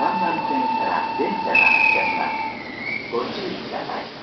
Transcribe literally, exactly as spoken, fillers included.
さんばん線から電車が走ります。ご注意ください。